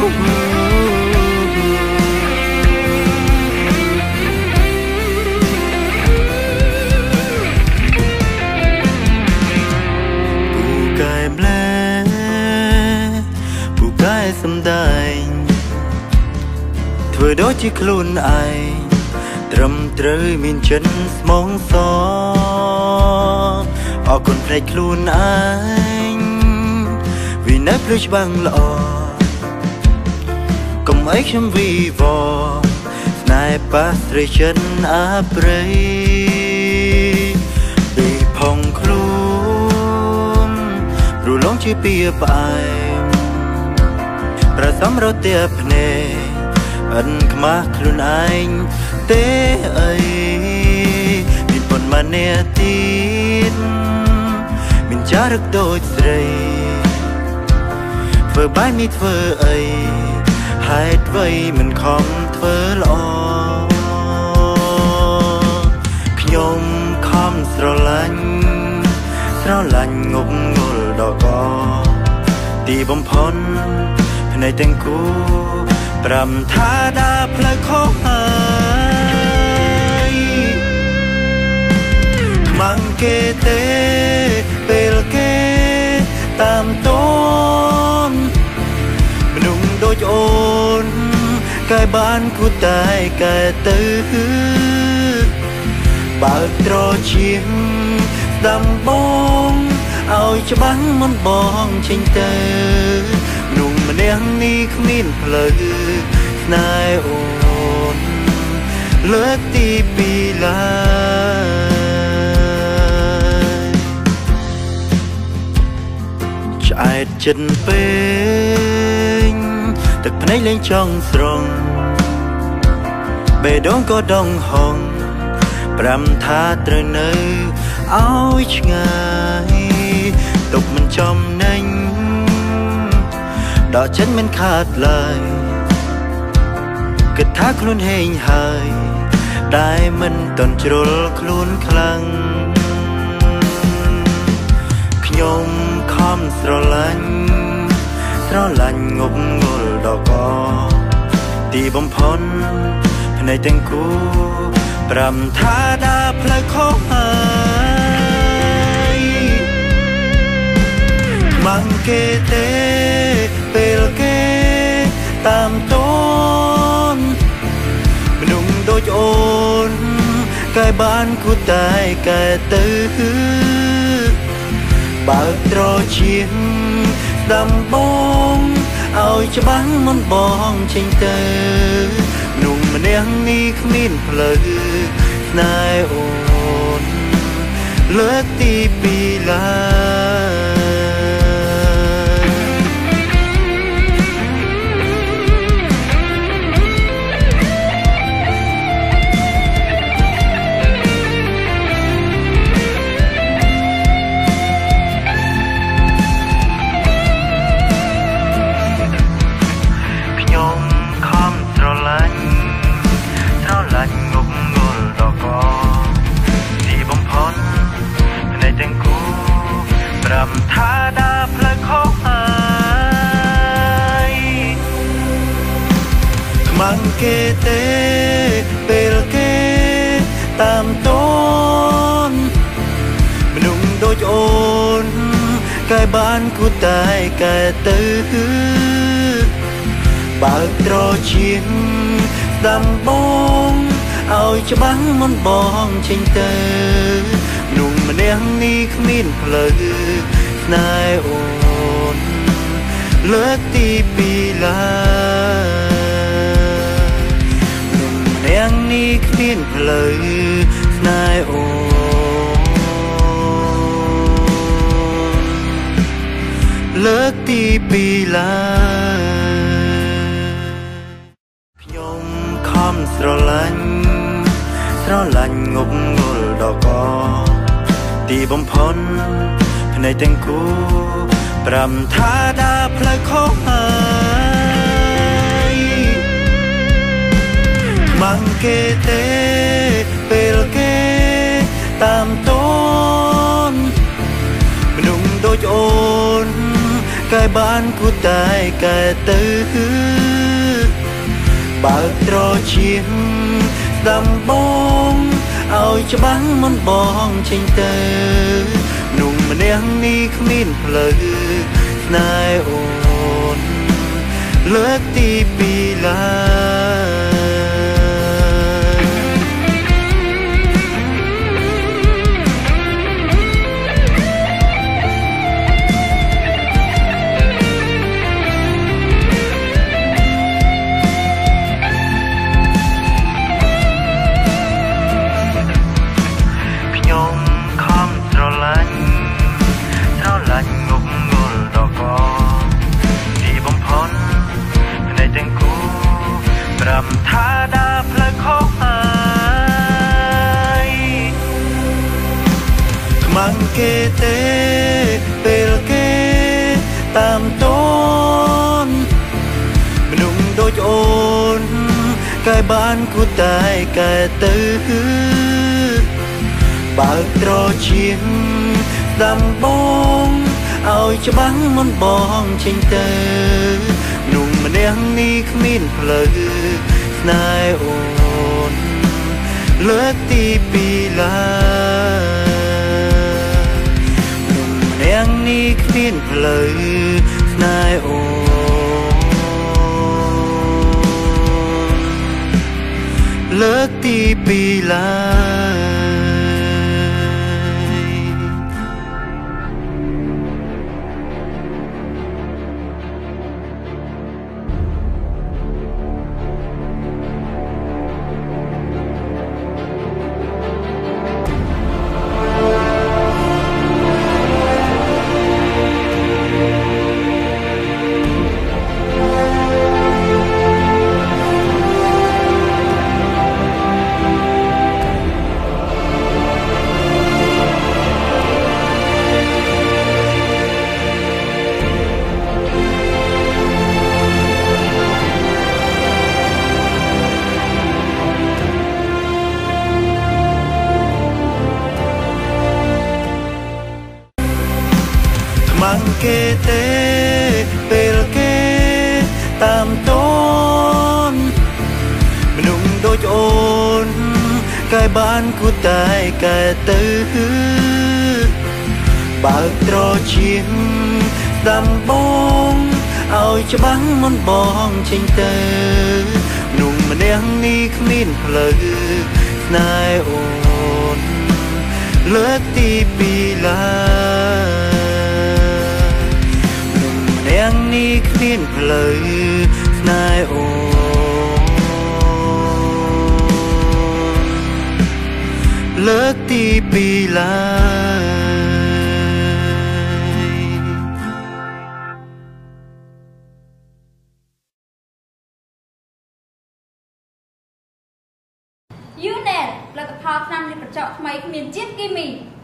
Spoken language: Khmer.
សំដែងធ្វើដូចជាខ្លួនឯងត្រឹមត្រូវមានចិត្តស្មងសរអរគុណផ្នែកខ្លួនឯងvìនៅភ្លឺច្បាំងល្អកុំអីខ្ញុំវីវស្នេហ៍ប៉ះស្រីចិនអាព្រៃពីផងខ្លួនព្រោះលងជាពីផ្អែមប្រសំរត់ទៀភ្នែកអិនខ្មាស់ខ្លួនឯងទេអីមានប៉ុន្មានអ្នកទៀតមានចារឹកដូចស្រីធ្វើបាយមានធ្វើអីហេតុអ្វីមិនខំធ្វើល្អខ្ញុំខំស្រឡាញ់ងប់ងល់ដល់កទីបំផុតភ្នែកទាំងគូប្រាំថាដើរផ្លូវខុសហើយខ្មាំងគេទេពេលគេតាមតនមនុស្សដូចអូនកាយបានគួរតែកែទៅបើកត្រចៀងដំបងឲ្យច្បាស់មុនបងចេញទៅមនុស្សម្នាក់នេះគ្មានផ្លូវស្នេហ៍អូនលើកទីពីរឡើយឆ្អែតចិត្តពេកទឹកភ្នែកលេងចង់ស្រង់បេះដូងក៏ដងហងប្រាំថាត្រូវនៅឲ្យឆ្ងាយទុកមិនចំណេញដកចិនមិនខាតឡើយគិតថាខ្លួនហេងហើយតែមិនតន់ជ្រុលខ្លួនខ្លាំងខ្ញុំខំស្រឡាញ់ងប់ងល់ដល់កទីបំផុតភ្នែកទាំងគូប្រាំថាដើរផ្លូវខុសហើយខ្មាំងគេទេពេលគេតាមតនមនុស្សដូចអូនកាយបានគួរតែកែទៅបើកត្រចៀងដំបងឲ្យច្បាស់មុនបងចេញទៅមនុស្សម្នាក់នេះគ្មានផ្លូវស្នេហ៍អូនលើកទីពីរឡើយខ្ញុំខំស្រឡាញ់ងប់ងល់ដល់កទីបំផុតភ្នែកទាំងគូប្រាំថាដើរផ្លូវខុសហើយខ្មាំងគេទេពេលគេតាមតនមនុស្សដូចអូនកាយបានគួរតែកែទៅបើកត្រចៀងដំបងឲ្យច្បាស់មុនបងចេញទៅមនុស្សម្នាក់នេះគ្មានផ្លូវស្នេហ៍អូនលើកទីពីរឡើយមនុស្សម្នាក់នេះគ្មានផ្លូវស្នេហ៍អូនលើកទីពីរឡើយស្រឡាញ់ងប់ងល់ដល់កទីបំផុតភ្នែកទាំងគូប្រាំថាដើរផ្លូវខុសហើយខ្មាំងគេទេពេលគេតាមតនមនុស្សដូចអូន cái bán của tai cái tưបើត្រជៀងដាំបងឲ្យច្បាំងមិនបងចេញទៅนุ่งម្នាក់នេះគ្មានផ្លូវស្នេហ៍អូនលើកទីពីរឡើយខ្ញុំខំស្រឡាញ់ងប់ងល់ដល់កទីបំផុតភ្នែកទាំងគូប្រាប់ថាដើរផ្លូវខុសហើយខ្មាំងគេទេពេលគេតាមតនមនុស្សដូចអូនកែបានគូតែកែទៅបើត្រជៀងដាំបងឲ្យច្បាំងមិនបងចេញទៅนุ่งម្នាក់នេះគ្មានផ្លូវស្នេហ៍អូនលើកទីពីរឡើយนุ่งម្នាក់នេះគ្មានផ្លូវស្នេហ៍អូនលើកទីពីរឡើយខ្មាំងគេទេពេលគេតាមតនមនុស្សដូចអូនកែបានគូតែកែទៅបើត្រជៀងដាំបងឲ្យច្បាំងមិនបងចេញទៅนุ่งម្នាក់នេះគ្មានផ្លូវស្នេហ៍អូនលើកទីពីរឡើយយ៉ាងនេះគ្មានផ្លូវស្នេហ៍អូនលើកទីពីរឡើយ UNED ផលិតផលថ្នាំលាបកញ្ចក់ថ្មីគ្មានជាតិគីមី